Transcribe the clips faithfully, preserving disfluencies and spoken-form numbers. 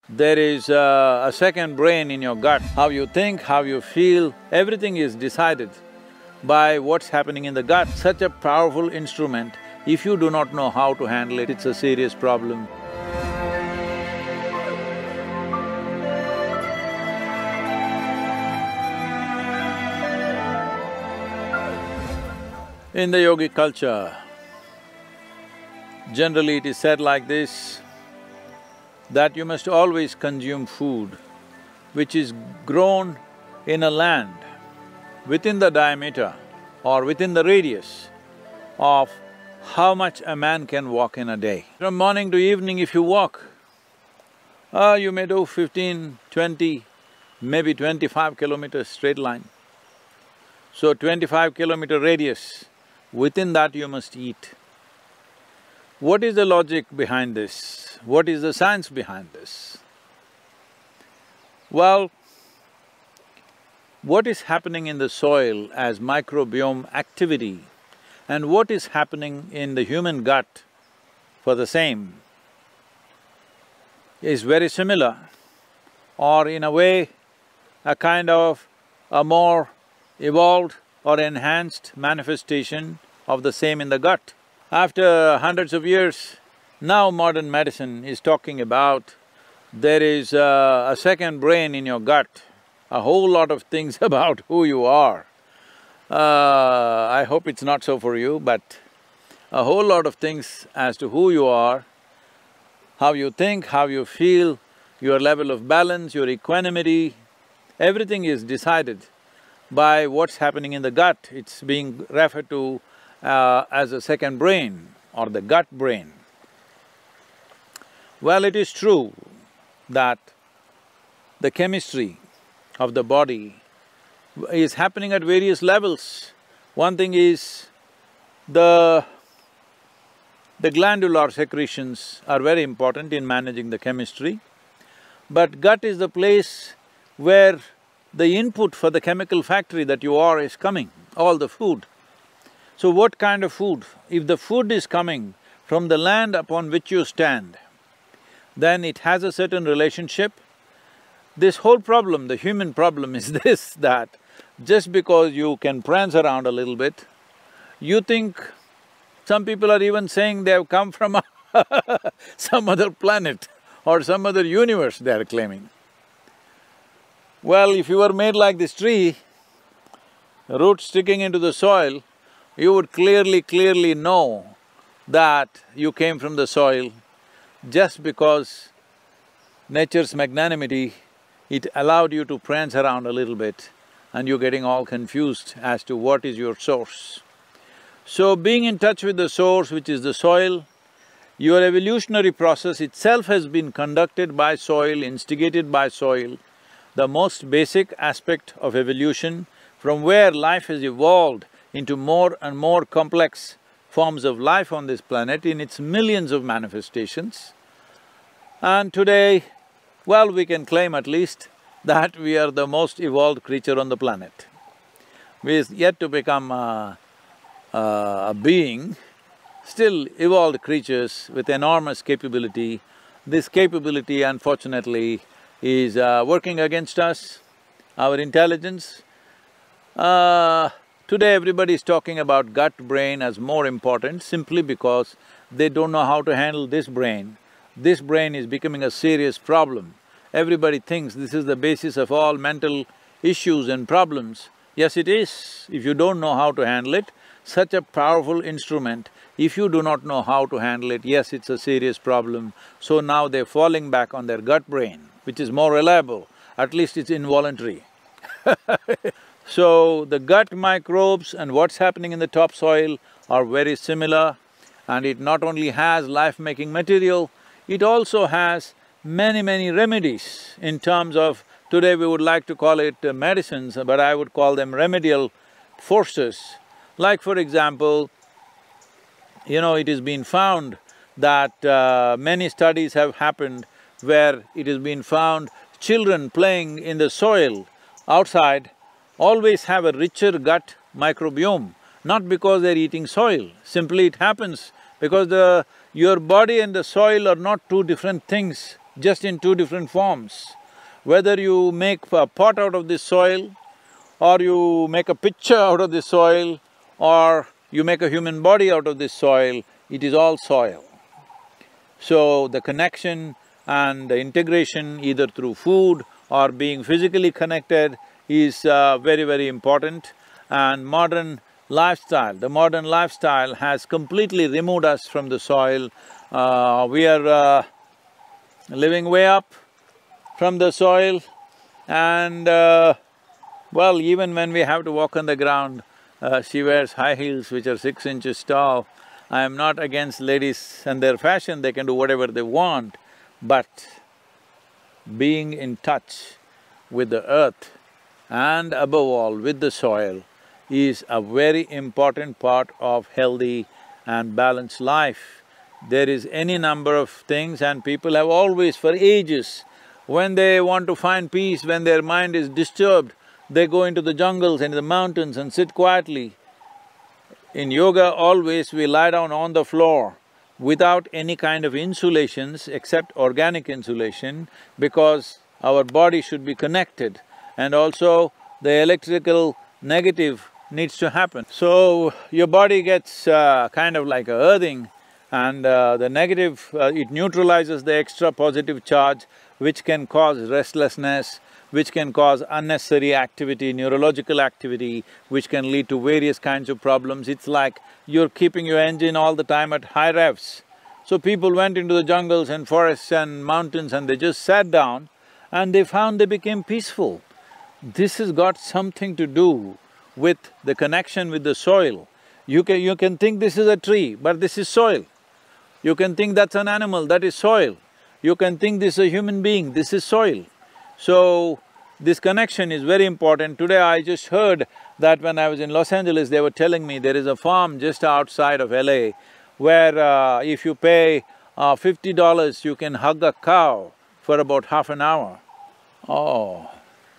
There is a, a second brain in your gut. How you think, how you feel, everything is decided by what's happening in the gut. Such a powerful instrument, if you do not know how to handle it, it's a serious problem. In the yogic culture, generally it is said like this, that you must always consume food which is grown in a land within the diameter or within the radius of how much a man can walk in a day. From morning to evening if you walk, uh, you may do fifteen, twenty, maybe twenty-five kilometers straight line. So twenty-five kilometer radius, within that you must eat. What is the logic behind this? What is the science behind this? Well, what is happening in the soil as microbiome activity and what is happening in the human gut for the same is very similar, or in a way, a kind of a more evolved or enhanced manifestation of the same in the gut. After hundreds of years, now modern medicine is talking about there is a, a second brain in your gut, a whole lot of things about who you are. Uh, I hope it's not so for you, but a whole lot of things as to who you are, how you think, how you feel, your level of balance, your equanimity, everything is decided by what's happening in the gut. It's being referred to uh, as a second brain or the gut brain. Well, it is true that the chemistry of the body is happening at various levels. One thing is, the… the glandular secretions are very important in managing the chemistry, but gut is the place where the input for the chemical factory that you are is coming, all the food. So what kind of food? If the food is coming from the land upon which you stand, then it has a certain relationship. This whole problem, the human problem is this, that just because you can prance around a little bit, you think… some people are even saying they have come from some other planet or some other universe, they are claiming. Well, if you were made like this tree, roots sticking into the soil, you would clearly, clearly know that you came from the soil. Just because nature's magnanimity, it allowed you to prance around a little bit and you're getting all confused as to what is your source. So being in touch with the source, which is the soil, your evolutionary process itself has been conducted by soil, instigated by soil. The most basic aspect of evolution, from where life has evolved into more and more complex forms of life on this planet in its millions of manifestations. And today, well, we can claim at least that we are the most evolved creature on the planet. We are yet to become a, a being, still evolved creatures with enormous capability. This capability, unfortunately, is uh, working against us, our intelligence. Uh, Today everybody is talking about gut brain as more important simply because they don't know how to handle this brain. This brain is becoming a serious problem. Everybody thinks this is the basis of all mental issues and problems. Yes, it is. If you don't know how to handle it, such a powerful instrument, if you do not know how to handle it, yes, it's a serious problem. So now they're falling back on their gut brain, which is more reliable, at least it's involuntary. So, the gut microbes and what's happening in the topsoil are very similar, and it not only has life-making material, it also has many, many remedies in terms of… today we would like to call it uh, medicines, but I would call them remedial forces. Like for example, you know, it has been found that uh, many studies have happened where it has been found children playing in the soil outside always have a richer gut microbiome, not because they're eating soil, simply it happens because the… your body and the soil are not two different things. just in two different forms. Whether you make a pot out of this soil, or you make a picture out of this soil, or you make a human body out of this soil, it is all soil. So the connection and the integration either through food or being physically connected is uh, very, very important. And modern lifestyle, the modern lifestyle has completely removed us from the soil. Uh, we are uh, living way up from the soil, and uh, well, even when we have to walk on the ground, uh, she wears high heels which are six inches tall. I am not against ladies and their fashion, they can do whatever they want, but being in touch with the earth and above all with the soil is a very important part of healthy and balanced life. There is any number of things, and people have always for ages, when they want to find peace, when their mind is disturbed, they go into the jungles and the mountains and sit quietly. In yoga, always we lie down on the floor without any kind of insulations except organic insulation, because our body should be connected, and also the electrical negative needs to happen. So, your body gets uh, kind of like a earthing, and uh, the negative, uh, it neutralizes the extra positive charge, which can cause restlessness, which can cause unnecessary activity, neurological activity, which can lead to various kinds of problems. It's like you're keeping your engine all the time at high revs. So people went into the jungles and forests and mountains and they just sat down and they found they became peaceful. This has got something to do with the connection with the soil. You can… you can think this is a tree, but this is soil. You can think that's an animal, that is soil. You can think this is a human being, this is soil. So, this connection is very important. Today I just heard that when I was in Los Angeles, they were telling me there is a farm just outside of L A where uh, if you pay uh, fifty dollars, you can hug a cow for about half an hour. Oh,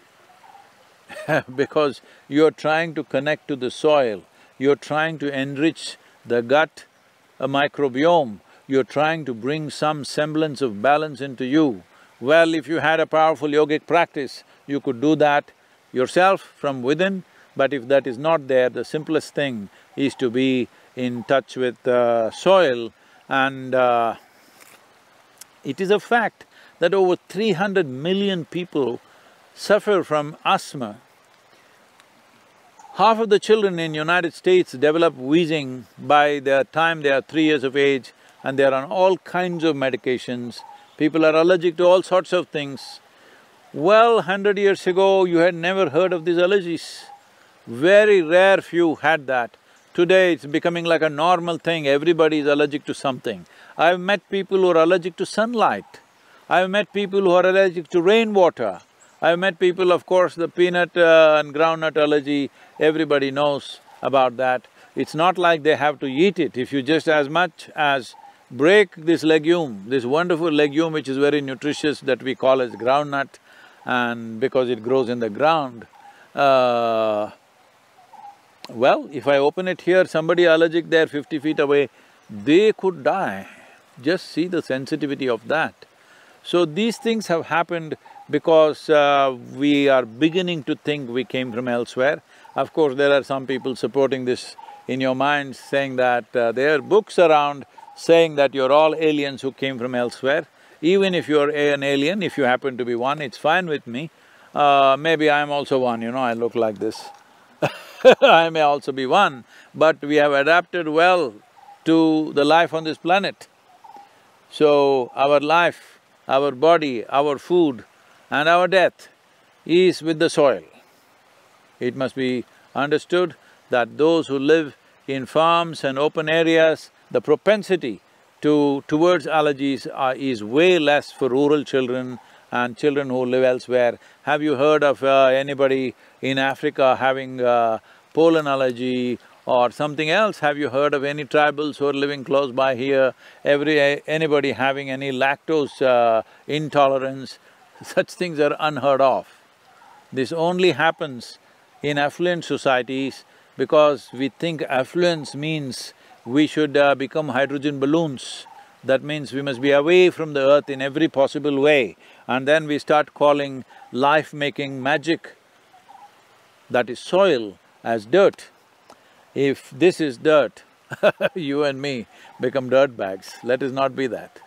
because you're trying to connect to the soil, you're trying to enrich the gut a microbiome, you're trying to bring some semblance of balance into you. Well, if you had a powerful yogic practice, you could do that yourself from within, but if that is not there, the simplest thing is to be in touch with uh, soil. And uh, it is a fact that over three hundred million people suffer from asthma. Half of the children in United States develop wheezing by the time they are three years of age, and they are on all kinds of medications. People are allergic to all sorts of things. Well, hundred years ago, you had never heard of these allergies. Very rare few had that. Today, it's becoming like a normal thing, everybody is allergic to something. I've met people who are allergic to sunlight. I've met people who are allergic to rainwater. I've met people, of course, the peanut uh, and groundnut allergy, everybody knows about that. It's not like they have to eat it. If you just as much as break this legume, this wonderful legume which is very nutritious that we call as groundnut, and because it grows in the ground, uh, well, if I open it here, somebody allergic there fifty feet away, they could die. Just see the sensitivity of that. So these things have happened because uh, we are beginning to think we came from elsewhere. Of course, there are some people supporting this in your mind, saying that uh, there are books around saying that you're all aliens who came from elsewhere. Even if you're an alien, if you happen to be one, it's fine with me. Uh, maybe I'm also one, you know, I look like this. I may also be one, but we have adapted well to the life on this planet. So, our life, our body, our food and our death is with the soil. It must be understood that those who live in farms and open areas, the propensity to… towards allergies are, is way less for rural children and children who live elsewhere. Have you heard of uh, anybody in Africa having uh, pollen allergy or something else? Have you heard of any tribals who are living close by here, every… anybody having any lactose uh, intolerance? Such things are unheard of. This only happens in affluent societies because we think affluence means we should uh, become hydrogen balloons. that means we must be away from the earth in every possible way. And then we start calling life-making magic, that is soil, as dirt. If this is dirt, you and me become dirt bags. Let us not be that.